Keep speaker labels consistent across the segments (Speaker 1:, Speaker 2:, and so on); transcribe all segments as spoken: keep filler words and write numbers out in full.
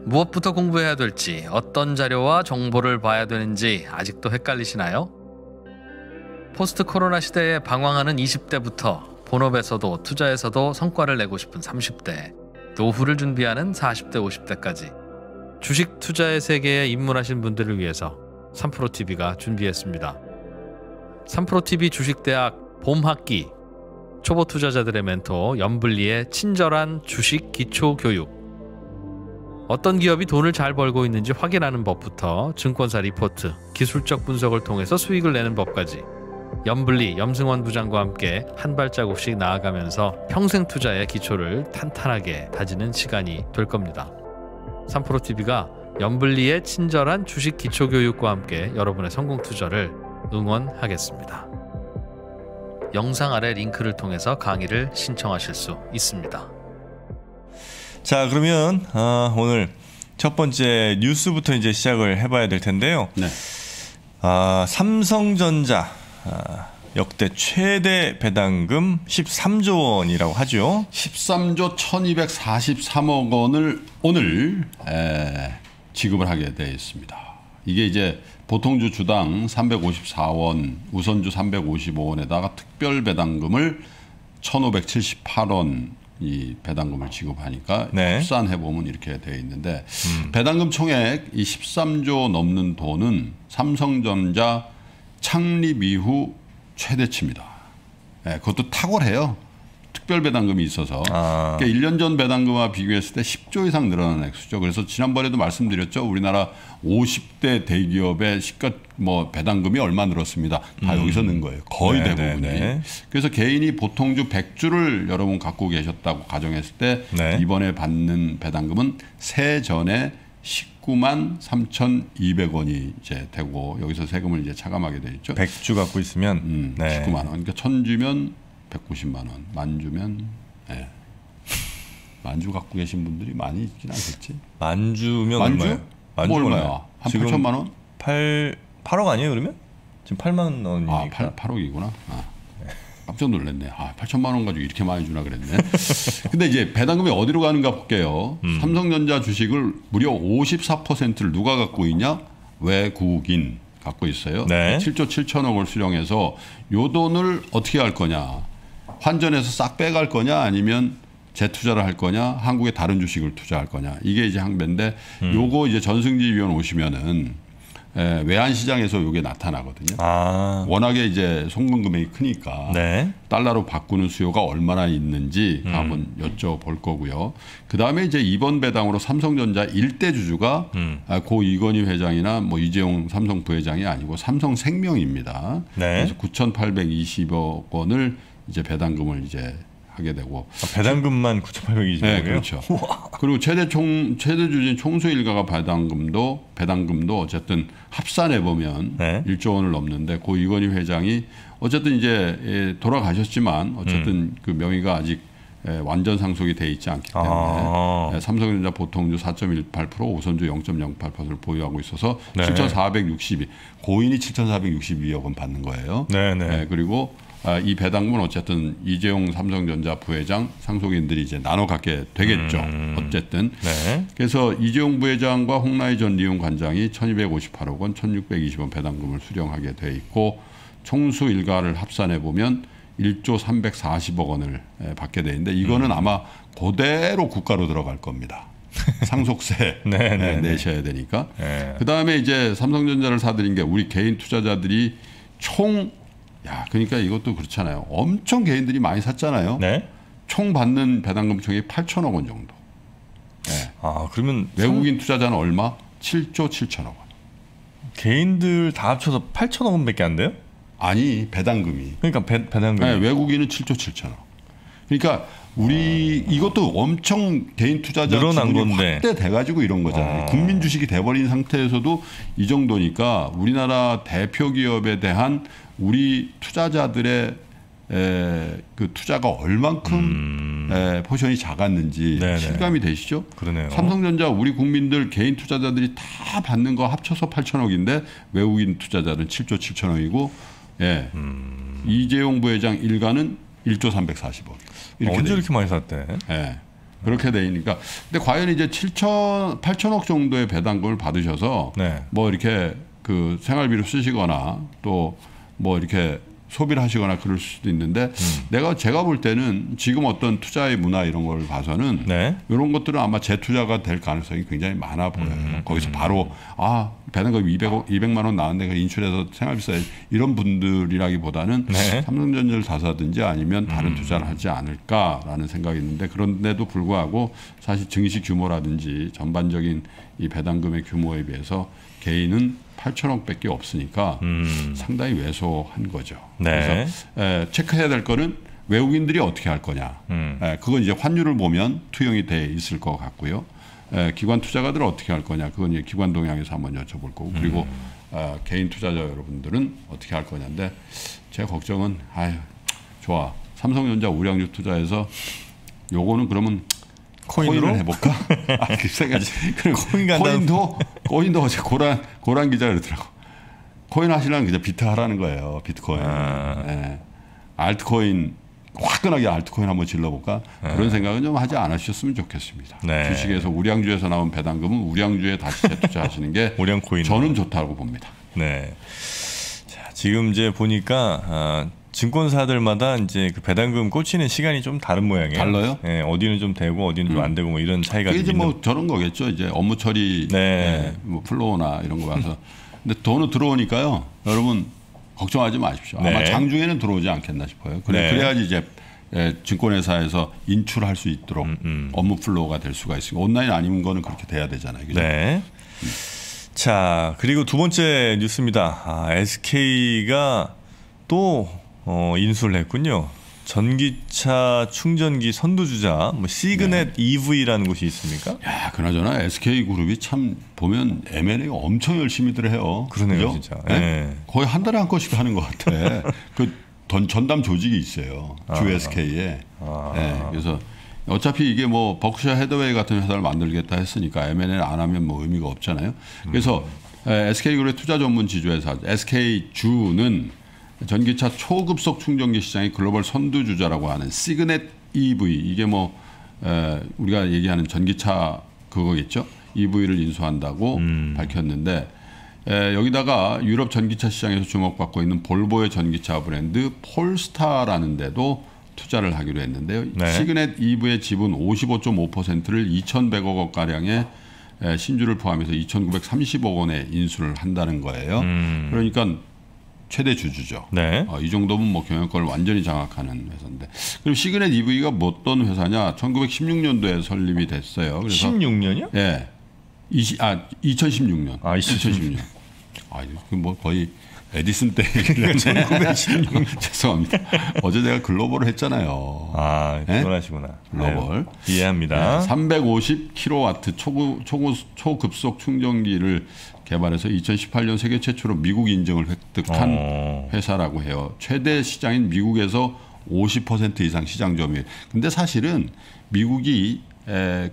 Speaker 1: 무엇부터 공부해야 될지, 어떤 자료와 정보를 봐야 되는지 아직도 헷갈리시나요? 포스트 코로나 시대에 방황하는 이십 대부터 본업에서도 투자에서도 성과를 내고 싶은 삼십 대, 노후를 준비하는 사십 대, 오십 대까지 주식 투자의 세계에 입문하신 분들을 위해서 삼프로티비가 준비했습니다. 삼프로티비 주식대학 봄학기, 초보 투자자들의 멘토 염블리의 친절한 주식 기초 교육, 어떤 기업이 돈을 잘 벌고 있는지 확인하는 법부터 증권사 리포트, 기술적 분석을 통해서 수익을 내는 법까지 염블리, 염승원 부장과 함께 한 발자국씩 나아가면서 평생 투자의 기초를 탄탄하게 다지는 시간이 될 겁니다. 삼프로티비가 염블리의 친절한 주식 기초 교육과 함께 여러분의 성공 투자를 응원하겠습니다. 영상 아래 링크를 통해서 강의를 신청하실 수 있습니다.
Speaker 2: 자, 그러면 어, 오늘 첫 번째 뉴스부터 이제 시작을 해봐야 될 텐데요.
Speaker 3: 네.
Speaker 2: 아, 삼성전자 아, 역대 최대 배당금 십삼조 원이라고 하죠.
Speaker 3: 십삼조 천이백사십삼억 원을 오늘 에, 지급을 하게 되어 있습니다. 이게 이제 보통주 주당 삼백오십사 원, 우선주 삼백오십오 원에다가 특별 배당금을 천오백칠십팔 원 이 배당금을 지급하니까
Speaker 2: 네.
Speaker 3: 합산해 보면 이렇게 되어 있는데
Speaker 2: 음.
Speaker 3: 배당금 총액 이 십삼조 넘는 돈은 삼성전자 창립 이후 최대치입니다. 네, 그것도 탁월해요. 특별 배당금이 있어서
Speaker 2: 아.
Speaker 3: 그러니까 일 년 전 배당금과 비교했을 때 십조 이상 늘어난 액수죠. 그래서 지난번에도 말씀드렸죠. 우리나라 오십 대 대기업의 시가 뭐 배당금이 얼마 늘었습니다. 다 음. 여기서 는 거예요. 거의
Speaker 2: 네,
Speaker 3: 대부분이.
Speaker 2: 네, 네.
Speaker 3: 그래서 개인이 보통주 백 주를 여러분 갖고 계셨다고 가정했을 때
Speaker 2: 네.
Speaker 3: 이번에 받는 배당금은 세전에 십구만 삼천이백 원이 이제 되고 여기서 세금을 이제 차감하게 돼 있죠.
Speaker 2: 백 주 갖고 있으면
Speaker 3: 음,
Speaker 2: 네.
Speaker 3: 십구만 원. 그러니까 천 주면 백구십만 원. 만 주면 예. 만주 갖고 계신 분들이 많이 있긴 않겠지.
Speaker 2: 만주면
Speaker 3: 만주?
Speaker 2: 얼마예요?
Speaker 3: 만주 뭐 얼마야? 한 팔천만 원?
Speaker 2: 팔, 팔억 아니에요 그러면? 지금 팔만 원이니까.
Speaker 3: 아, 팔, 팔억이구나. 아. 깜짝 놀랐네. 아, 팔천만 원 가지고 이렇게 많이 주나 그랬네. 근데 이제 배당금이 어디로 가는가 볼게요. 음. 삼성전자 주식을 무려 오십사 퍼센트를 누가 갖고 있냐? 외국인 갖고 있어요.
Speaker 2: 네.
Speaker 3: 칠조 칠천억을 수령해서 요 돈을 어떻게 할 거냐? 환전해서 싹 빼갈 거냐? 아니면 재투자를 할 거냐? 한국의 다른 주식을 투자할 거냐? 이게 이제 항배인데 음. 요거 이제 전승지 위원 오시면은 에, 외환시장에서 이게 나타나거든요.
Speaker 2: 아.
Speaker 3: 워낙에 이제 송금 금액이 크니까
Speaker 2: 네.
Speaker 3: 달러로 바꾸는 수요가 얼마나 있는지
Speaker 2: 음.
Speaker 3: 한번 여쭤볼 거고요. 그 다음에 이제 이번 배당으로 삼성전자 일대 주주가 음. 고 이건희 회장이나 뭐 이재용 삼성 부회장이 아니고 삼성생명입니다.
Speaker 2: 네.
Speaker 3: 그래서 구천팔백이십억 원을 이제 배당금을 이제 하게 되고
Speaker 2: 아, 배당금만 구천팔백이십억이에요?
Speaker 3: 네, 그렇죠. 그리고 최대 총 최대 주주인 총수 일가가 배당금도 배당금도 어쨌든 합산해 보면 네. 일조 원을 넘는데 고 이건희 회장이 어쨌든 이제 돌아가셨지만 어쨌든 음. 그 명의가 아직 완전 상속이 돼 있지 않기 때문에 아. 삼성전자 보통주 사 점 일팔 퍼센트, 우선주 영 점 영팔 퍼센트를 보유하고 있어서 네. 칠천사백육십이 고인이 칠천사백육십이억 원 받는 거예요.
Speaker 2: 네, 네.
Speaker 3: 네, 그리고 아, 이 배당금은 어쨌든 이재용 삼성전자 부회장 상속인들이 이제 나눠 갖게 되겠죠. 음. 어쨌든.
Speaker 2: 네.
Speaker 3: 그래서 이재용 부회장과 홍라희 전 리용 관장이 천이백오십팔억 원, 천육백이십 원 배당금을 수령하게 돼 있고 총수 일가를 합산해 보면 일조 삼백사십억 원을 받게 돼 있는데 이거는 음. 아마 그대로 국가로 들어갈 겁니다. 상속세
Speaker 2: 네, 네,
Speaker 3: 내셔야 되니까.
Speaker 2: 네.
Speaker 3: 그다음에 이제 삼성전자를 사들인 게 우리 개인 투자자들이 총 야, 그러니까 이것도 그렇잖아요. 엄청 개인들이 많이 샀잖아요.
Speaker 2: 네.
Speaker 3: 총 받는 배당금 총액이 팔천억 원 정도. 네.
Speaker 2: 아, 그러면
Speaker 3: 외국인 상... 투자자는 얼마? 칠조 칠천억 원.
Speaker 2: 개인들 다 합쳐서 팔천억 원밖에 안 돼요?
Speaker 3: 아니, 배당금이.
Speaker 2: 그러니까 배, 배당금.
Speaker 3: 네, 외국인은 칠조 칠천억. 그러니까 우리 아... 이것도 엄청 개인 투자자
Speaker 2: 늘어난 건데
Speaker 3: 확대돼 가지고 이런 거잖아요. 아... 국민 주식이 돼버린 상태에서도 이 정도니까 우리나라 대표 기업에 대한 우리 투자자들의 에, 그 투자가 얼만큼 음... 에, 포션이 작았는지 네네. 실감이 되시죠?
Speaker 2: 그러네요.
Speaker 3: 삼성전자 우리 국민들 개인 투자자들이 다 받는 거 합쳐서 팔천억인데 외국인 투자자는 칠조 칠천억이고 예. 음... 이재용 부회장 일가는 일조 삼백사십억.
Speaker 2: 이렇게 언제 이렇게 많이 샀대?
Speaker 3: 예. 그렇게 되니까. 근데 과연 이제 칠천, 팔천억 정도의 배당금을 받으셔서
Speaker 2: 네.
Speaker 3: 뭐 이렇게 그 생활비로 쓰시거나 또 뭐 이렇게 소비를 하시거나 그럴 수도 있는데 음. 내가 제가 볼 때는 지금 어떤 투자의 문화 이런 걸 봐서는 네. 이런 것들은 아마 재투자가 될 가능성이 굉장히 많아 보여요. 음. 거기서 바로 아 배당금 이백억, 이백만 원 나왔는데 그 인출해서 생활비 써야 이런 분들이라기보다는 네. 삼성전자를 다 사든지 아니면 다른 음. 투자를 하지 않을까라는 생각이 있는데 그런데도 불구하고 사실 증시 규모라든지 전반적인 이 배당금의 규모에 비해서 개인은 팔천억밖에 없으니까 음. 상당히 왜소한 거죠. 네. 그래서 에, 체크해야 될 거는 외국인들이 어떻게 할 거냐. 음. 에, 그건 이제 환율을 보면 투영이 돼 있을 것 같고요. 에, 기관 투자가들은 어떻게 할 거냐. 그건 이제 기관 동향에서 한번 여쭤볼 거고. 그리고 음. 어, 개인 투자자 여러분들은 어떻게 할 거냐인데 제 걱정은 아유 좋아. 삼성전자 우량주 투자해서 요거는 그러면 코인으로 코인을 해볼까? 아, 그 생각. 코인도 코인도 어제 고란 고란 기자가 그러더라고. 코인 하시려면 그냥 비트 하라는 거예요. 비트코인. 아. 네. 알트코인 화끈하게 알트코인 한번 질러볼까? 네. 그런 생각은 좀 하지 않으셨으면 좋겠습니다. 네. 주식에서 우량주에서 나온 배당금은 우량주에 다시 재투자하시는 게 우량코인 저는 좋다고 봅니다.
Speaker 2: 네. 자, 지금 이제 보니까. 아, 증권사들마다 이제 그 배당금 꽂히는 시간이 좀 다른 모양이에요.
Speaker 3: 달라요?
Speaker 2: 예, 어디는 좀 되고 어디는 음. 좀 안 되고 뭐 이런 차이가
Speaker 3: 이게
Speaker 2: 좀
Speaker 3: 이제 뭐
Speaker 2: 있는...
Speaker 3: 저런 거겠죠. 이제 업무 처리, 네. 예, 뭐 플로우나 이런 거 봐서. 근데 돈은 들어오니까요. 여러분 걱정하지 마십시오. 아마 네. 장중에는 들어오지 않겠나 싶어요. 그래, 네. 그래야지 이제 예, 증권회사에서 인출할 수 있도록 음, 음. 업무 플로우가 될 수가 있으니까 온라인 아닌 거는 그렇게 돼야 되잖아요. 그죠?
Speaker 2: 네. 음. 자 그리고 두 번째 뉴스입니다. 아, 에스케이가 또 어, 인수를 했군요. 전기차 충전기 선두주자 뭐 시그넷 네. 이브이라는 곳이 있습니까?
Speaker 3: 야, 그나저나 에스케이그룹이 참 보면 엠 앤 에이 엄청 열심히들 해요.
Speaker 2: 그러네요, 그죠? 진짜. 네? 네.
Speaker 3: 거의 한 달에 한 건씩 하는 것 같아. 그 전담 조직이 있어요. 주 아, 에스케이에. 아. 네, 그래서 어차피 이게 뭐 버크셔 해더웨이 같은 회사를 만들겠다 했으니까 엠 앤 에이를 안 하면 뭐 의미가 없잖아요. 그래서 음. 에스케이그룹의 투자 전문 지주회사 에스케이주는 전기차 초급속 충전기 시장의 글로벌 선두주자라고 하는 시그넷 이브이 이게 뭐 에, 우리가 얘기하는 전기차 그거겠죠. 이브이를 인수한다고 음. 밝혔는데 에, 여기다가 유럽 전기차 시장에서 주목받고 있는 볼보의 전기차 브랜드 폴스타라는 데도 투자를 하기로 했는데요. 네. 시그넷 이브이의 지분 오십오 점 오 퍼센트를 이천백억 원 가량의 에, 신주를 포함해서 이천구백삼십억 원에 인수를 한다는 거예요. 음. 그러니까 최대 주주죠. 네. 어, 이 정도면 뭐 경영권을 완전히 장악하는 회사인데. 그럼 시그넷 이브이가 뭐 어떤 회사냐? 천구백십육 년도에 설립이 됐어요. 그래서
Speaker 2: 십육 년이요?
Speaker 3: 예. 이십, 아 이천십육 년.
Speaker 2: 아 이천십육 년.
Speaker 3: 아 이거 뭐 거의 에디슨 때 천구백십육 년. 죄송합니다. 어제 제가 글로벌을 했잖아요.
Speaker 2: 아 그러시구나.
Speaker 3: 네? 글로벌.
Speaker 2: 네. 이해합니다.
Speaker 3: 네. 삼백오십 킬로와트 초고, 초고, 초급속 충전기를 개발해서 이천십팔 년 세계 최초로 미국 인증을 획득한 어. 회사라고 해요. 최대 시장인 미국에서 오십 퍼센트 이상 시장 점유율. 근데 사실은 미국이 에,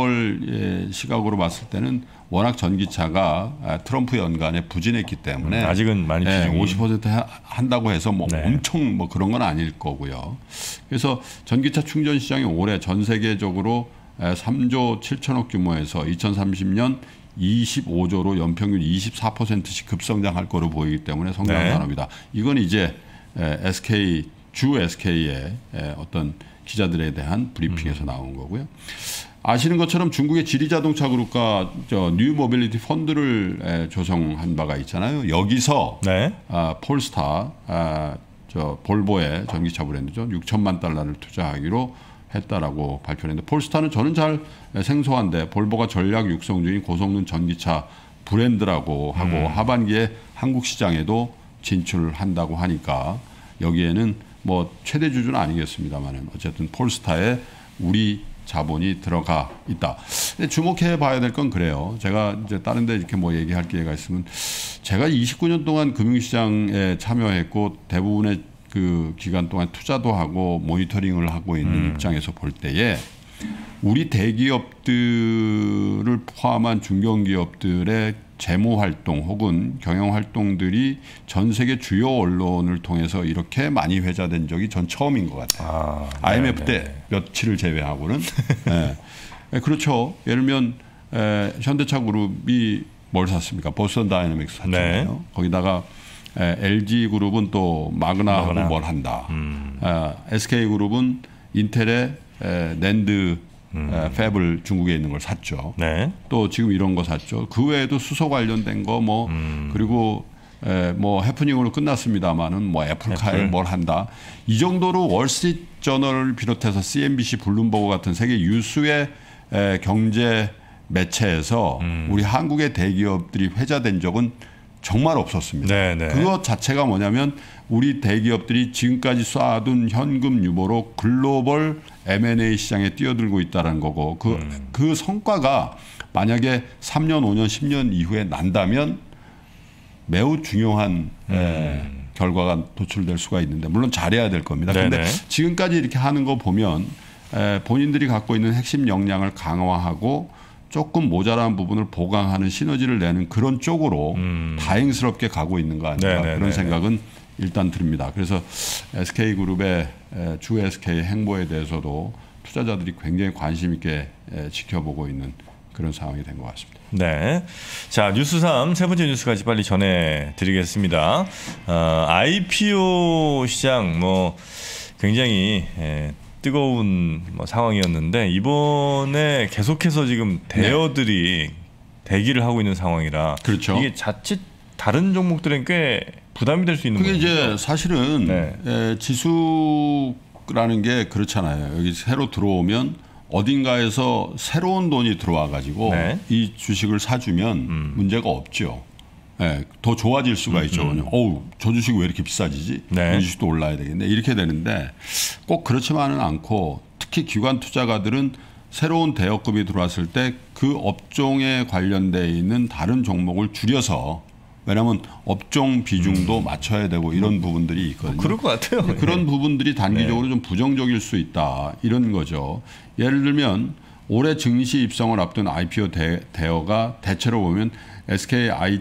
Speaker 3: 글로벌 시각으로 봤을 때는 워낙 전기차가 트럼프 연간에 부진했기 때문에
Speaker 2: 음, 아직은 많이
Speaker 3: 예, 오십 퍼센트 한다고 해서 뭐 네. 엄청 뭐 그런 건 아닐 거고요. 그래서 전기차 충전 시장이 올해 전 세계적으로 삼조 칠천억 규모에서 이천삼십 년 이십오조로 연평균 이십사 퍼센트씩 급성장할 거로 보이기 때문에 성장 네. 산업이다. 이건 이제 에스케이 주 에스케이의 어떤 기자들에 대한 브리핑에서 음. 나온 거고요. 아시는 것처럼 중국의 지리자동차 그룹과 저 뉴모빌리티 펀드를 조성한 바가 있잖아요. 여기서 네. 아, 폴스타, 아, 저 볼보의 전기차 브랜드죠. 육천만 달러를 투자하기로 했다라고 발표했는데 폴스타는 저는 잘 생소한데 볼보가 전략 육성 중인 고성능 전기차 브랜드라고 하고 음. 하반기에 한국 시장에도 진출한다고 하니까 여기에는 뭐 최대 주주는 아니겠습니다만은 어쨌든 폴스타에 우리 자본이 들어가 있다. 근데 주목해 봐야 될 건 그래요. 제가 이제 다른 데 이렇게 뭐 얘기할 기회가 있으면 제가 이십구 년 동안 금융시장에 참여했고 대부분의 그 기간 동안 투자도 하고 모니터링을 하고 있는 음. 입장에서 볼 때에 우리 대기업들을 포함한 중견기업들의 재무 활동 혹은 경영 활동들이 전 세계 주요 언론을 통해서 이렇게 많이 회자된 적이 전 처음인 것 같아요. 아, 아이엠에프 때 며칠을 제외하고는. 네. 그렇죠. 예를 들면 에, 현대차 그룹이 뭘 샀습니까? 보스턴 다이내믹스 샀잖아요. 네. 거기다가 에, 엘지 그룹은 또 마그나하고 마그나. 뭘 한다. 음. 에, 에스케이 그룹은 인텔의 에, 낸드 음. 팹을 중국에 있는 걸 샀죠. 네. 또 지금 이런 거 샀죠. 그 외에도 수소 관련된 거 뭐 음. 그리고 에, 뭐 해프닝으로 끝났습니다만은 뭐 애플카에 애플. 뭘 한다. 이 정도로 월스트리트 저널을 비롯해서 씨엔비씨, 블룸버그 같은 세계 유수의 에, 경제 매체에서 음. 우리 한국의 대기업들이 회자된 적은 정말 없었습니다. 네네. 그것 자체가 뭐냐면 우리 대기업들이 지금까지 쏴둔 현금 유보로 글로벌 엠 앤 에이 시장에 뛰어들고 있다는 거고 그, 음. 그 성과가 만약에 삼 년, 오 년, 십 년 이후에 난다면 매우 중요한 음. 에, 결과가 도출될 수가 있는데 물론 잘해야 될 겁니다. 그런데 지금까지 이렇게 하는 거 보면 에, 본인들이 갖고 있는 핵심 역량을 강화하고 조금 모자란 부분을 보강하는 시너지를 내는 그런 쪽으로 음. 다행스럽게 가고 있는 거 아닌가 네네네네. 그런 생각은 일단 듭니다. 그래서 에스케이그룹의 주 에스케이 행보에 대해서도 투자자들이 굉장히 관심 있게 지켜보고 있는 그런 상황이 된 것 같습니다.
Speaker 2: 네, 자 뉴스 삼 세 번째 뉴스까지 빨리 전해드리겠습니다. 어, 아이피오 시장 뭐 굉장히 에, 뜨거운 뭐 상황이었는데 이번에 계속해서 지금 대여들이 네. 대기를 하고 있는 상황이라
Speaker 3: 그렇죠.
Speaker 2: 이게 자칫 다른 종목들은 꽤 부담이 될 수 있는
Speaker 3: 거죠. 그게
Speaker 2: 겁니까?
Speaker 3: 이제 사실은 네. 에, 지수라는 게 그렇잖아요. 여기 새로 들어오면 어딘가에서 새로운 돈이 들어와 가지고 네. 이 주식을 사주면 음. 문제가 없죠. 네, 더 좋아질 수가 음, 있죠. 음. 어우, 저 주식 왜 이렇게 비싸지지? 네. 이 주식도 올라야 되겠네. 이렇게 되는데 꼭 그렇지만은 않고 특히 기관 투자가들은 새로운 대여금이 들어왔을 때 그 업종에 관련돼 있는 다른 종목을 줄여서 왜냐하면 업종 비중도 음. 맞춰야 되고 이런 부분들이 있거든요.
Speaker 2: 그럴 것 같아요.
Speaker 3: 그런
Speaker 2: 네.
Speaker 3: 부분들이 단기적으로 네. 좀 부정적일 수 있다. 이런 거죠. 예를 들면 올해 증시 입성을 앞둔 아이피오 대, 대여가 대체로 보면 에스케이아이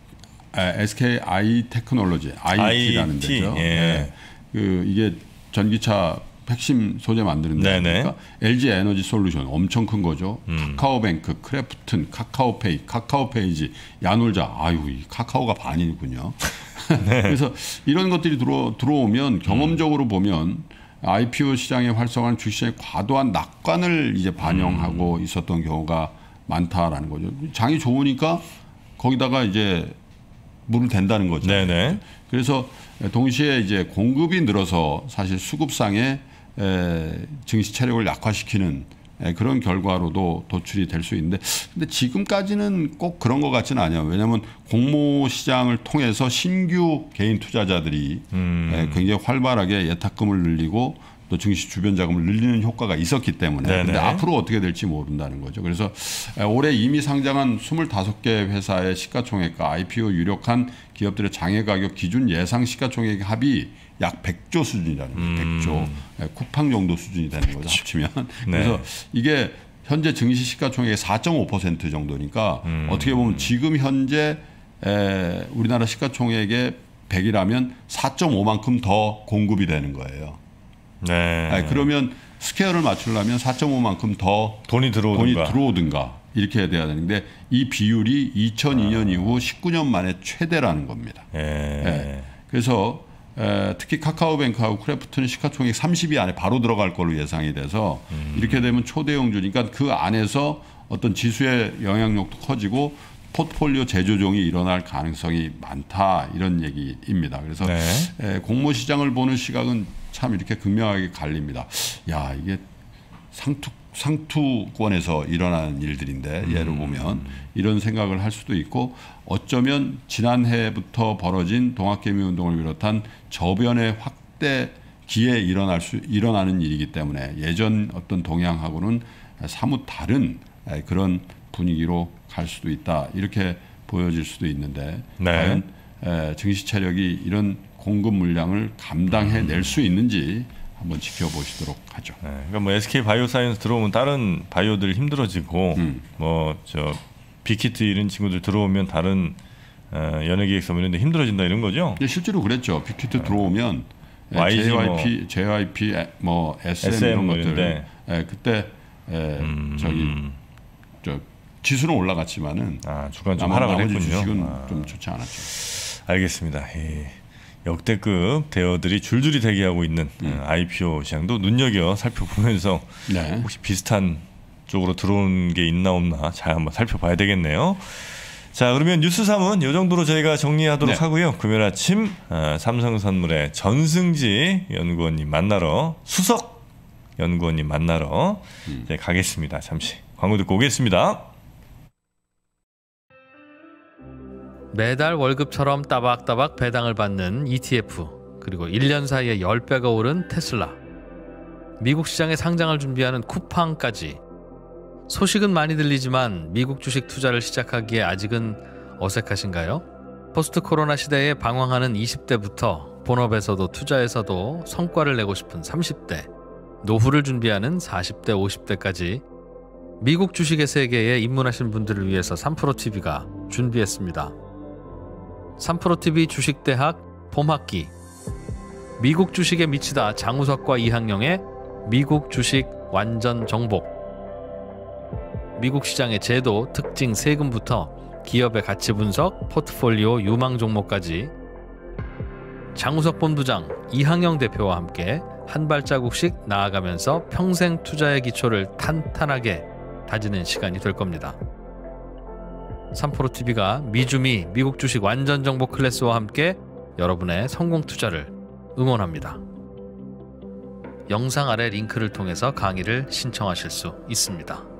Speaker 3: 에스케이아이 테크놀로지 아이티라는
Speaker 2: 아이티,
Speaker 3: 데죠.
Speaker 2: 예.
Speaker 3: 네. 그 이게 전기차 핵심 소재 만드는 데니까 엘지 에너지 솔루션 엄청 큰 거죠. 음. 카카오뱅크, 크래프튼, 카카오페이, 카카오페이지, 야놀자. 아유, 이 카카오가 반이군요. 네. 그래서 이런 것들이 들어 들어오면 경험적으로 음. 보면 아이피오 시장의 활성화는 주식시장의 과도한 낙관을 이제 반영하고 음. 있었던 경우가 많다라는 거죠. 장이 좋으니까 거기다가 이제 물을 댄다는 거죠. 네네. 그래서 동시에 이제 공급이 늘어서 사실 수급상의 에, 증시 체력을 약화시키는 에, 그런 결과로도 도출이 될 수 있는데, 근데 지금까지는 꼭 그런 것 같지는 않아요. 왜냐하면 공모 시장을 통해서 신규 개인 투자자들이 음. 에, 굉장히 활발하게 예탁금을 늘리고 또 증시 주변 자금을 늘리는 효과가 있었기 때문에 근데 앞으로 어떻게 될지 모른다는 거죠. 그래서 올해 이미 상장한 스물다섯 개 회사의 시가총액과 아이피오 유력한 기업들의 장외 가격 기준 예상 시가총액 합이 약 백조 수준이라는 거예요. 음. 백조. 쿠팡 정도 수준이 되는 거죠. 합치면. 네. 그래서 이게 현재 증시 시가총액의 사 점 오 퍼센트 정도니까 음. 어떻게 보면 지금 현재 에 우리나라 시가총액의 백이라면 사 점 오만큼 더 공급이 되는 거예요. 네. 아니, 그러면 스케일을 맞추려면 사 점 오만큼 더
Speaker 2: 돈이 들어오든가.
Speaker 3: 돈이 들어오든가 이렇게 돼야 되는데 이 비율이 이천이 년 아. 이후 십구 년 만에 최대라는 겁니다. 예. 네. 그래서 에, 특히 카카오뱅크하고 크래프트는 시가총액 삼십 위 안에 바로 들어갈 걸로 예상이 돼서 음. 이렇게 되면 초대형주니까 그 안에서 어떤 지수의 영향력도 커지고 포트폴리오 재조정이 일어날 가능성이 많다 이런 얘기입니다. 그래서 네. 에, 공모 시장을 보는 시각은 참 이렇게 극명하게 갈립니다. 야, 이게 상투, 상투권에서 일어나는 일들인데 음. 예를 보면 이런 생각을 할 수도 있고 어쩌면 지난해부터 벌어진 동학개미 운동을 비롯한 저변의 확대 기에 일어날 수 일어나는 일이기 때문에 예전 어떤 동향하고는 사뭇 다른 그런 분위기로 갈 수도 있다 이렇게 보여질 수도 있는데 네. 과연 증시 체력이 이런 공급 물량을 감당해낼 수 있는지 한번 지켜보시도록 하죠.
Speaker 2: 네, 그러니까 뭐 에스케이 바이오사이언스 들어오면 다른 바이오들 힘들어지고 음. 뭐 저 빅히트 이런 친구들 들어오면 다른 어, 연예기획사 이런 데 힘들어진다 이런 거죠?
Speaker 3: 네, 실제로 그랬죠. 빅히트 어. 들어오면
Speaker 2: 와이지
Speaker 3: 제이와이피,
Speaker 2: 뭐.
Speaker 3: 제이와이피 뭐 에스엠, 에스엠 이런 것들 예, 그때 예, 음. 저기 저 지수는 올라갔지만은
Speaker 2: 아, 주간 좀 하락을 했군요.
Speaker 3: 주식은
Speaker 2: 아.
Speaker 3: 좀 좋지 않았죠.
Speaker 2: 알겠습니다. 예. 역대급 대어들이 줄줄이 대기하고 있는 음. 아이피오 시장도 눈여겨 살펴보면서 네. 혹시 비슷한 쪽으로 들어온 게 있나 없나 잘 한번 살펴봐야 되겠네요. 자, 그러면 뉴스 삼은 이 정도로 저희가 정리하도록 네. 하고요. 금요일 아침 어, 삼성선물의 전승지 연구원님 만나러 수석 연구원님 만나러 음. 이제 가겠습니다. 잠시 광고 듣고 오겠습니다.
Speaker 1: 매달 월급처럼 따박따박 배당을 받는 이티에프, 그리고 일 년 사이에 십 배가 오른 테슬라, 미국 시장에 상장을 준비하는 쿠팡까지. 소식은 많이 들리지만 미국 주식 투자를 시작하기에 아직은 어색하신가요? 포스트 코로나 시대에 방황하는 이십 대부터 본업에서도 투자에서도 성과를 내고 싶은 삼십 대, 노후를 준비하는 사십 대, 오십 대까지 미국 주식의 세계에 입문하신 분들을 위해서 삼프로티비가 준비했습니다. 삼프로티비 주식대학 봄학기, 미국 주식에 미치다 장우석과 이항영의 미국 주식 완전 정복, 미국 시장의 제도, 특징, 세금부터 기업의 가치 분석, 포트폴리오 유망 종목까지 장우석 본부장, 이항영 대표와 함께 한 발자국씩 나아가면서 평생 투자의 기초를 탄탄하게 다지는 시간이 될 겁니다. 삼프로티비가 미주미 미국 주식 완전 정보 클래스와 함께 여러분의 성공 투자를 응원합니다. 영상 아래 링크를 통해서 강의를 신청하실 수 있습니다.